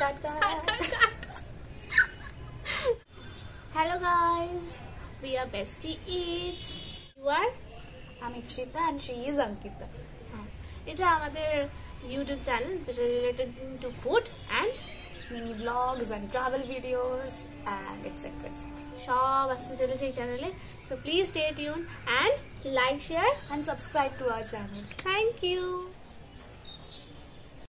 काट Hello guys, we are Bestie Eats. You are? I'm Ikshita and she is Ankita. এটা আমাদের YouTube channel যেটা related to food and Mini vlogs and travel videos and etc. সব আসতে চলেছে এই চ্যানেলে। So please stay tuned and like, share and subscribe to our channel. Thank you.